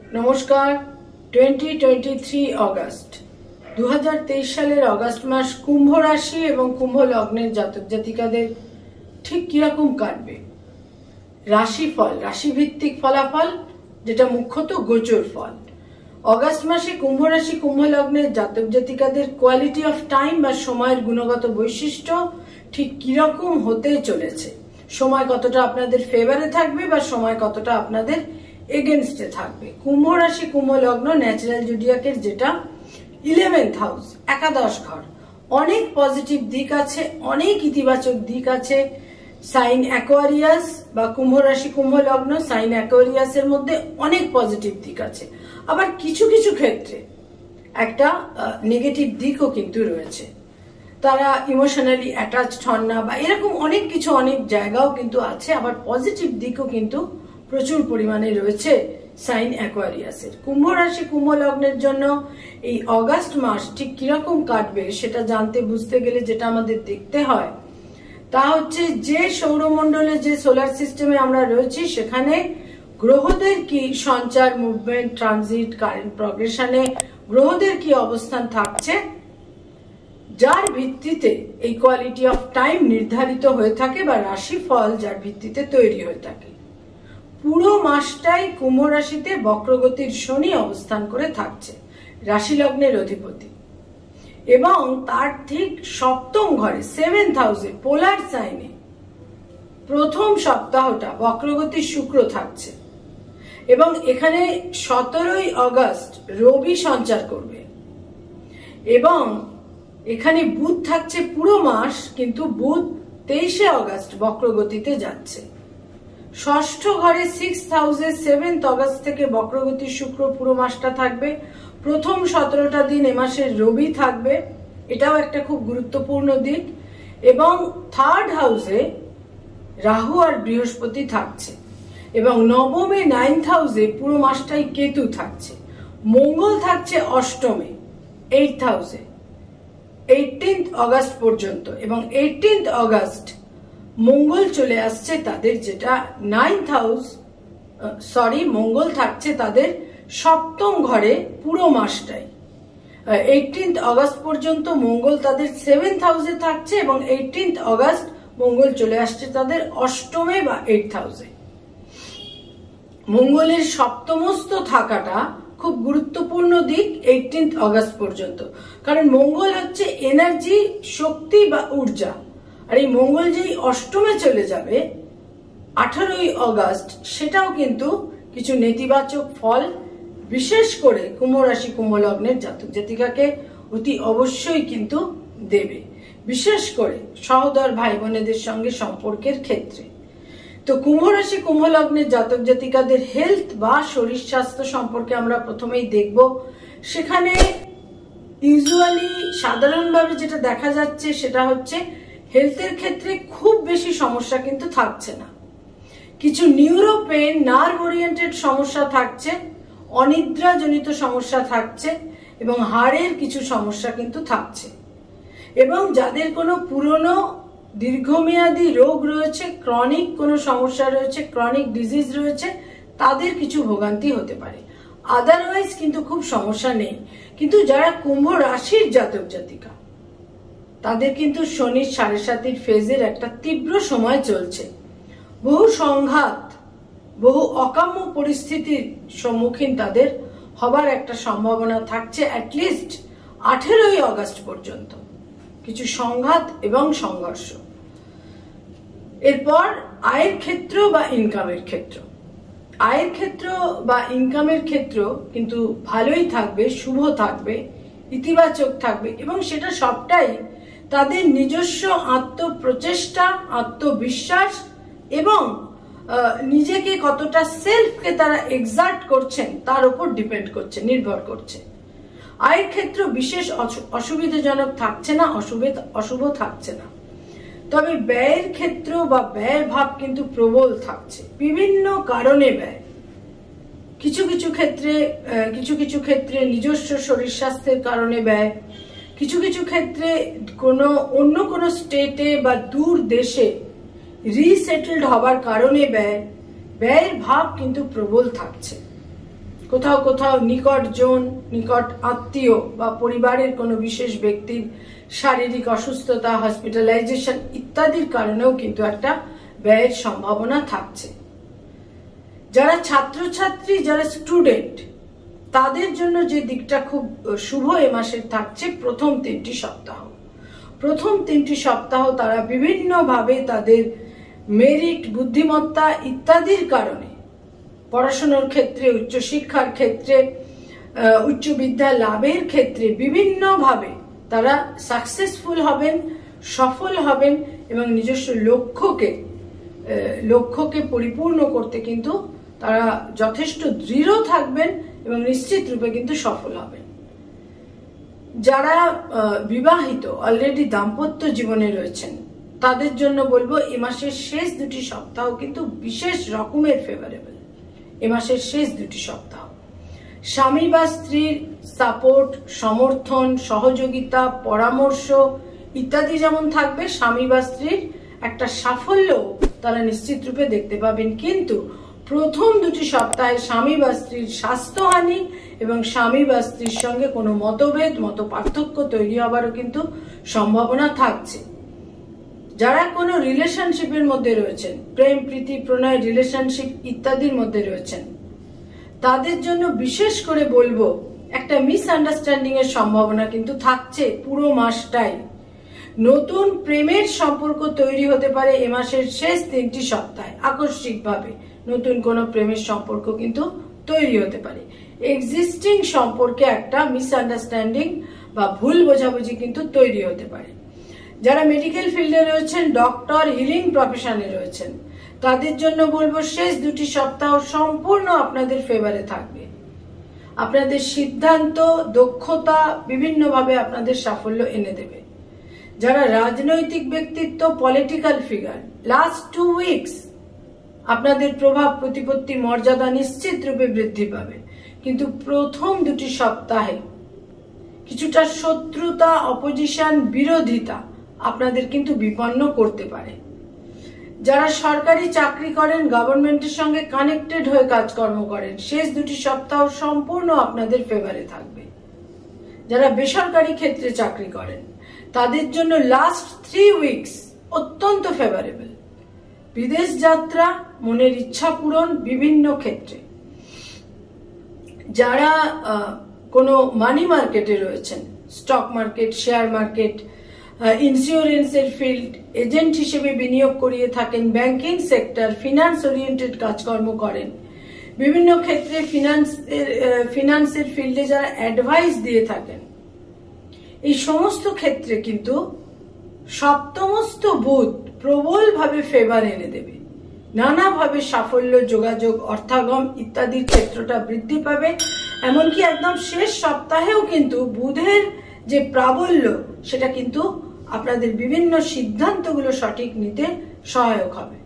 নমস্কার। 2023 অগস্ট 2023 সালের অগস্ট মাস কুম্ভ রাশি এবং কুম্ভ লগ্নের জাতক জাতিকাদের ঠিক কিরকম কাটবে, রাশিফল, রাশিভিত্তিক ফলাফল, যেটা মুখ্যত গোচর ফল। অগস্ট মাসে কুম্ভ রাশি কুম্ভ লগ্নের জাতক জাতিকাদের কোয়ালিটি অফ টাইম বা সময়ের গুণগত বৈশিষ্ট্য ঠিক কিরকম হতে চলেছে, সময় কতটা আপনাদের ফেভারে থাকবে বা সময় কতটা আপনাদের এগেনস্টে থাকবে। কুম্ভ রাশি কুম্ভ লগ্ন ন্যাচারাল জুডিয়াকের যেটা 11th হাউস, একাদশ ঘর, অনেক পজিটিভ দিক আছে, অনেক ইতিবাচক দিক আছে। সাইন অ্যাকোয়ারিয়াস বা কুম্ভ রাশি কুম্ভ লগ্ন সাইন অ্যাকোয়ারিয়াসের মধ্যে অনেক পজিটিভ দিক আছে, আবার কিছু কিছু ক্ষেত্রে একটা নেগেটিভ দিকও কিন্তু রয়েছে। তারা ইমোশনালি অ্যাটাচড হন না বা এরকম অনেক কিছু, অনেক জায়গাও কিন্তু আছে, আবার পজিটিভ দিকও কিন্তু প্রচুর পরিমাণে রয়েছে সাইন অ্যাকোয়ারিয়াসের। কুম্ভ রাশি কুম্ভ লগ্নের জন্য এই অগাস্ট মাস ঠিক কিরকম কাটবে সেটা জানতে বুঝতে গেলে যেটা আমাদের দেখতে হয় তা হচ্ছে যে সৌরমণ্ডলে, যে সোলার সিস্টেমে আমরা রয়েছি সেখানে গ্রহদের কি সঞ্চার, মুভমেন্ট, ট্রানজিট, কারেন্ট প্রগ্রেশনে গ্রহদের কি অবস্থান থাকছে, যার ভিত্তিতে এই কোয়ালিটি অফ টাইম নির্ধারিত হয়ে থাকে বা রাশিফল যার ভিত্তিতে তৈরি হয়ে থাকে। পুরো মাসটাই কুম্ভ রাশিতে বক্রগতির শনি অবস্থান করে থাকছে, রাশি লগ্নের অধিপতি, এবং তার ঠিক সপ্তম ঘরে 7th হাউসে পোলার সাইনে প্রথম সপ্তাহটা বক্রগতির শুক্র থাকছে, এবং এখানে 17ই অগস্ট রবি সঞ্চার করবে, এবং এখানে বুধ থাকছে পুরো মাস, কিন্তু বুধ 23শে অগস্ট বক্রগতিতে যাচ্ছে। ষষ্ঠ ঘরে 6th হাউসে 7th অগস্ট থেকে বক্রগতির শুক্র পুরো মাসটা থাকবে। প্রথম 17টা দিন এ মাসের রবি থাকবে, এটাও একটা খুব গুরুত্বপূর্ণ দিক, এবং থার্ড হাউসে রাহু আর বৃহস্পতি থাকছে, এবং নবমে 9th হাউসে পুরো মাসটাই কেতু থাকছে। মঙ্গল থাকছে অষ্টমে 8th হাউসে 18th অগস্ট পর্যন্ত, এবং 18th অগস্ট মঙ্গল চলে আসছে তাদের যেটা 9th হাউস, মঙ্গল থাকছে তাদের সপ্তম ঘরে পুরো মাসটাই। 18th অগস্ট পর্যন্ত মঙ্গল তাদের 7th হাউসে থাকছে, এবং 18th অগস্ট মঙ্গল চলে আসছে তাদের অষ্টমে বা 8th হাউসে। মঙ্গলের সপ্তমস্ত থাকাটা খুব গুরুত্বপূর্ণ দিক 18th অগস্ট পর্যন্ত, কারণ মঙ্গল হচ্ছে এনার্জি, শক্তি বা ঊর্জা, আর এই মঙ্গল যেই অষ্টমে চলে যাবে 18ই অগস্ট, সেটাও কিন্তু কিছু নেতিবাচক ফল বিশেষ করে কুম্ভ রাশি কুম্ভ লগ্নের জাতক জাতিকাকে অতি অবশ্যই কিন্তু দেবে, বিশেষ করে সহোদর ভাই বোনেদের সঙ্গে সম্পর্কের ক্ষেত্রে। তো কুম্ভ রাশি কুম্ভ লগ্নের জাতক জাতিকাদের হেলথ বা শরীর স্বাস্থ্য সম্পর্কে আমরা প্রথমেই দেখব। সেখানে ইউজুয়ালি সাধারণভাবে যেটা দেখা যাচ্ছে সেটা হচ্ছে হেলথের ক্ষেত্রে খুব বেশি সমস্যা কিন্তু থাকছে না। কিছু নিউরো পেন, নার্ভ ওরিয়েন্টেড সমস্যা থাকছে, অনিদ্রাজনিত সমস্যা থাকছে, এবং হাড়ের কিছু সমস্যা কিন্তু থাকছে, এবং যাদের কোনো পুরনো দীর্ঘমেয়াদী রোগ রয়েছে, ক্রনিক কোনো সমস্যা রয়েছে, ক্রনিক ডিজিজ রয়েছে, তাদের কিছু ভোগান্তি হতে পারে। আদারওয়াইজ কিন্তু খুব সমস্যা নেই। কিন্তু যারা কুম্ভ রাশির জাতক জাতিকা তাদের কিন্তু শনির 7.5 ফেজের একটা তীব্র সময় চলছে। বহু সংঘাত, বহু অকাম্য পরিস্থিতির সম্মুখীন তাদের হবার একটা সম্ভাবনা থাকছে অ্যাটলিস্ট 18ই অগস্ট পর্যন্ত, কিছু সংঘাত এবং সংঘর্ষ। এরপর আয়ের ক্ষেত্র বা ইনকামের ক্ষেত্র, আয়ের ক্ষেত্র বা ইনকামের ক্ষেত্র কিন্তু ভালোই থাকবে, শুভ থাকবে, ইতিবাচক থাকবে, এবং সেটা সবটাই তাদের নিজস্ব আত্মপ্রচেষ্টা, আত্মবিশ্বাস এবং নিজেকে কতটা সেলফকে তারা এক্সার্ট করছেন তার উপর ডিপেন্ড করছে, নির্ভর করছে। আয়ের ক্ষেত্র বিশেষ অসুবিধাজনক থাকছে না, অশুভ থাকছে না, তবে ব্যয়ের ক্ষেত্র বা ব্যয় ভাব কিন্তু প্রবল থাকছে, বিভিন্ন কারণে ব্যয়। কিছু কিছু ক্ষেত্রে নিজস্ব শরীর স্বাস্থ্যের কারণে ব্যয়, কিছু কিছু ক্ষেত্রে অন্য কোনো স্টেটে বা দূর দেশে রিসেটেলড হবার কারণে ব্যয়ের ভাব কিন্তু প্রবল থাকছে। কোথাও কোথাও নিকটজন, নিকট আত্মীয় বা পরিবারের কোনো বিশেষ ব্যক্তির শারীরিক অসুস্থতা, হসপিটালাইজেশন ইত্যাদির কারণেও কিন্তু একটা ব্যয়ের সম্ভাবনা থাকছে। যারা ছাত্রছাত্রী, যারা স্টুডেন্ট, তাদের জন্য যে দিকটা খুব শুভ এ মাসের থাকছে প্রথম 3টি সপ্তাহ। প্রথম 3টি সপ্তাহ তারা বিভিন্নভাবে তাদের মেরিট, বুদ্ধিমত্তা ইত্যাদির কারণে পড়াশোনার ক্ষেত্রে, উচ্চশিক্ষার ক্ষেত্রে, উচ্চ বিদ্যা লাভের ক্ষেত্রে বিভিন্নভাবে তারা সাকসেসফুল হবেন, সফল হবেন এবং নিজস্ব লক্ষ্যকে পরিপূর্ণ করতে কিন্তু তারা যথেষ্ট দৃঢ় থাকবেন এবং নিশ্চিত রূপে কিন্তু সফল হবেন। যারা বিবাহিত, অলরেডি দাম্পত্য জীবনে রয়েছেন, তাদের জন্য বলবো এ মাসের শেষ 2টি সপ্তাহ কিন্তু বিশেষ রকমের ফেভারেবল। এ মাসের শেষ 2টি সপ্তাহ স্বামী বা স্ত্রীর সাপোর্ট, সমর্থন, সহযোগিতা, পরামর্শ ইত্যাদি যেমন থাকবে, স্বামী বা স্ত্রীর একটা সাফল্য তারা নিশ্চিত রূপে দেখতে পাবেন। কিন্তু প্রথম 2টি সপ্তাহে স্বামী বা স্ত্রীর স্বাস্থ্যহানি এবং স্বামী বা স্ত্রীর সঙ্গে কোনো মতভেদ, মত পার্থক্য তৈরি হবারও কিন্তু সম্ভাবনা থাকছে। যারা কোনো রিলেশনশিপের মধ্যে রয়েছেন, প্রেম, প্রীতি, প্রণয়, রিলেশনশিপ ইত্যাদির মধ্যে রয়েছেন, তাদের জন্য বিশেষ করে বলবো একটা মিসআন্ডারস্ট্যান্ডিং এর সম্ভাবনা কিন্তু থাকছে পুরো মাসটাই। নতুন প্রেমের সম্পর্ক তৈরি হতে পারে এ মাসের শেষ 3টি সপ্তাহে। আকস্মিকভাবে নতুন কোনো প্রেমের সম্পর্ক কিন্তু তৈরি হতে পারে। এক্সিস্টিং সম্পর্কে একটা মিসআন্ডারস্ট্যান্ডিং বা ভুল বোঝাবুঝি কিন্তু তৈরি হতে পারে। যারা মেডিকেল ফিল্ডে রয়েছেন, ডক্টর, হিলিং প্রফেশনে রয়েছেন, তাদের জন্য বলবো শেষ 2টি সপ্তাহ সম্পূর্ণ আপনাদের ফেভারে থাকবে। আপনাদের সিদ্ধান্ত, দক্ষতা বিভিন্নভাবে আপনাদের সাফল্য এনে দেবে। যারা রাজনৈতিক ব্যক্তিত্ব, পলিটিক্যাল ফিগার, লাস্ট 2 উইকস আপনাদের প্রভাব, প্রতিপত্তি, মর্যাদা নিশ্চিত রূপে বৃদ্ধি পাবে। কিন্তু প্রথম 2টি সপ্তাহে কিছুটা শত্রুতা, অপোজিশন, বিরোধিতা আপনাদের কিন্তু বিপন্ন করতে পারে। যারা সরকারি চাকরি করেন, গভর্নমেন্টের সঙ্গে কানেক্টেড হয়ে কাজকর্ম করেন, শেষ 2টি সপ্তাহ সম্পূর্ণ আপনাদের ফেভারে থাকবে। যারা বেসরকারি ক্ষেত্রে চাকরি করেন, তাদের জন্য লাস্ট 3 উইকস অত্যন্ত ফেভারেবল। বিদেশ যাত্রা, মনের ইচ্ছা পূরণ বিভিন্ন ক্ষেত্রে। যারা কোনো মানি মার্কেটে রয়েছেন, স্টক মার্কেট, শেয়ার মার্কেট, ইন্স্যুরেন্সের ফিল্ড, এজেন্ট হিসেবে বিনিয়োগ করিয়ে থাকেন, ব্যাংকিং সেক্টর, ফিনান্স ওরিয়েন্টেড কাজকর্ম করেন, বিভিন্ন ক্ষেত্রে ফিনান্সের ফিল্ডে যারা অ্যাডভাইস দিয়ে থাকেন, এই সমস্ত ক্ষেত্রে কিন্তু সপ্তমস্ত বুধ প্রবলভাবে ফেভার এনে দেবে। নানাভাবে সাফল্য, যোগাযোগ, অর্থাগম ইত্যাদির ক্ষেত্রটা বৃদ্ধি পাবে। এমনকি একদম শেষ সপ্তাহেও কিন্তু বুধের যে প্রাবল্য, সেটা কিন্তু আপনাদের বিভিন্ন সিদ্ধান্তগুলো সঠিক নিতে সহায়ক হবে।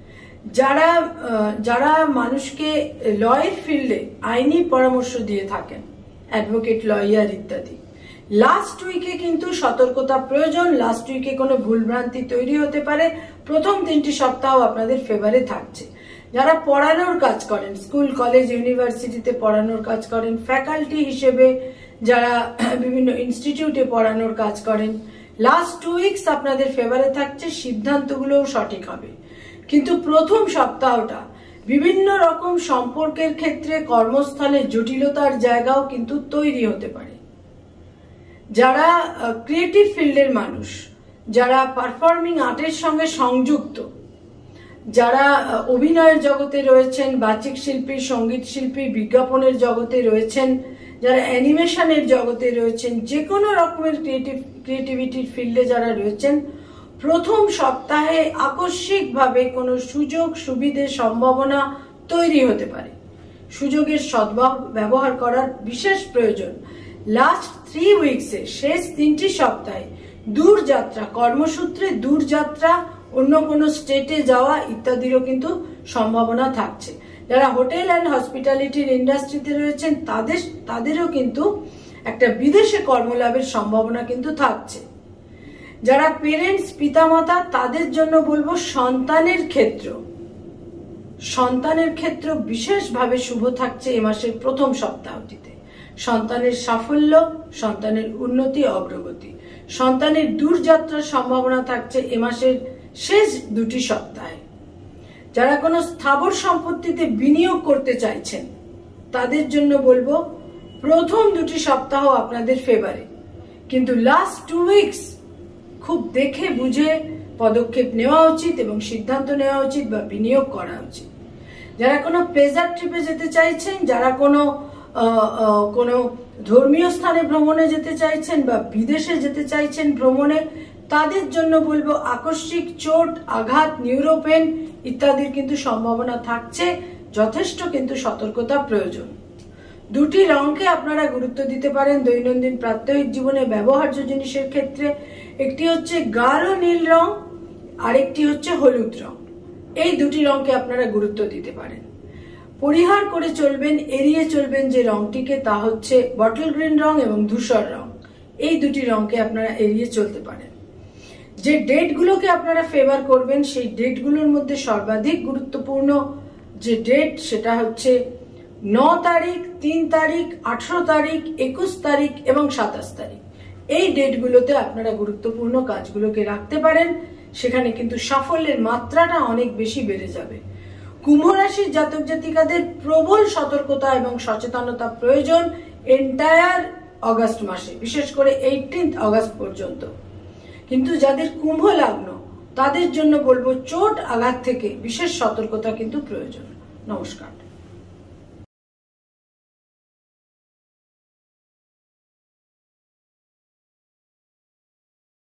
যারা মানুষকে লয়ের ফিল্ডে আইনি পরামর্শ দিয়ে থাকেন, অ্যাডভোকেট, লয়ার ইত্যাদি, লাস্ট উইকে কিন্তু সতর্কতা প্রয়োজন। লাস্ট উইকে কোনো ভুলভ্রান্তি তৈরি হতে পারে। প্রথম 3টি সপ্তাহ আপনাদের ফেভারে থাকছে। যারা পড়ানোর কাজ করেন, স্কুল, কলেজ, ইউনিভার্সিটিতে পড়ানোর কাজ করেন, ফ্যাকাল্টি হিসেবে যারা বিভিন্ন ইনস্টিটিউটে পড়ানোর কাজ করেন, লাস্ট 2 উইকস আপনাদের ফেভারে থাকছে। সিদ্ধান্তগুলোও সঠিক হবে। কিন্তু প্রথম সপ্তাহটা বিভিন্ন রকম সম্পর্কের ক্ষেত্রে, কর্মস্থলে জটিলতার জায়গাও কিন্তু তৈরি হতে পারে। যারা ক্রিয়েটিভ ফিল্ডের মানুষ, যারা পারফর্মিং আর্টের সঙ্গে সংযুক্ত, যারা অভিনয়ের জগতে রয়েছেন, বাচিক শিল্পী, সঙ্গীত শিল্পী, বিজ্ঞাপনের জগতে রয়েছেন, যারা অ্যানিমেশনের জগতে রয়েছেন, যে কোনো রকমের ক্রিয়েটিভিটির ফিল্ডে যারা রয়েছেন, প্রথম সপ্তাহে আকস্মিকভাবে কোনো সুযোগ, সুবিধে, সম্ভাবনা তৈরি হতে পারে। সুযোগের সদ্ব্যবহার করার বিশেষ প্রয়োজন। লাস্ট 3 উইকসে, শেষ 3টি সপ্তাহে দূরযাত্রা, কর্মসূত্রে দূরযাত্রা, অন্য কোনো স্টেটে যাওয়া ইত্যাদিরও কিন্তু সম্ভাবনা থাকছে। যারা হোটেল অ্যান্ড হসপিটালিটির ইন্ডাস্ট্রিতে রয়েছেন, তাদেরও কিন্তু একটা বিদেশে কর্মলাভের সম্ভাবনা কিন্তু থাকছে। যারা পেরেন্টস, পিতামাতা, তাদের জন্য বলবো সন্তানের ক্ষেত্র, সন্তানের ক্ষেত্র বিশেষভাবে শুভ থাকছে এ মাসের প্রথম সপ্তাহটিতে। সন্তানের সাফল্য, সন্তানের উন্নতি, অগ্রগতি, সন্তানের দূরযাত্রার সম্ভাবনা থাকছে এ মাসের শেষ 2টি সপ্তাহে। যারা কোনো স্থাবর সম্পত্তিতে বিনিয়োগ করতে চাইছেন তাদের জন্য বলবো প্রথম 2টি সপ্তাহ আপনাদের ফেভারে, কিন্তু লাস্ট 2 উইকস খুব দেখে বুঝে পদক্ষেপ নেওয়া উচিত এবং সিদ্ধান্ত নেওয়া উচিত বা বিনিয়োগ করা উচিত। যারা কোনো প্লেজার ট্রিপে যেতে চাইছেন, যারা কোনো ধর্মীয় স্থানে ভ্রমণে যেতে চাইছেন বা বিদেশে যেতে চাইছেন ভ্রমণে, তাদের জন্য বলবো আকস্মিক চোট, আঘাত, নিউরোপেন ইত্যাদির কিন্তু সম্ভাবনা থাকছে। যথেষ্ট কিন্তু সতর্কতা প্রয়োজন। 2টি রঙকে আপনারা গুরুত্ব দিতে পারেন দৈনন্দিন প্রাত্যহিক জীবনে ব্যবহার্য জিনিসের ক্ষেত্রে। একটি হচ্ছে গাঢ় নীল রং, আরেকটি হচ্ছে হলুদ রং। এই 2টি রঙকে আপনারা গুরুত্ব দিতে পারেন। পরিহার করে চলবেন, এড়িয়ে চলবেন যে রংটিকে, তা হচ্ছে বটল গ্রিন রং এবং ধূসর রং। এই 2টি রঙকে আপনারা এড়িয়ে চলতে পারেন। যে ডেটগুলোকে আপনারা ফেভার করবেন সেই ডেটগুলোর মধ্যে সর্বাধিক গুরুত্বপূর্ণ যে ডেট সেটা হচ্ছে 9 তারিখ, 3 তারিখ, 18 তারিখ, 21 তারিখ এবং 27 তারিখ। এই ডেটগুলোতে আপনারা গুরুত্বপূর্ণ কাজগুলোকে রাখতে পারেন, সেখানে কিন্তু সাফল্যের মাত্রাটা অনেক বেশি বেড়ে যাবে। কুম্ভ রাশির জাতক জাতিকাদের প্রবল সতর্কতা এবং সচেতনতা প্রয়োজন এন্টায়ার অগাস্ট মাসে, বিশেষ করে 18 অগাস্ট পর্যন্ত। কিন্তু যাদের কুম্ভ লগ্ন তাদের জন্য বলবো চোট আঘাত থেকে বিশেষ সতর্কতা কিন্তু প্রয়োজন। নমস্কার।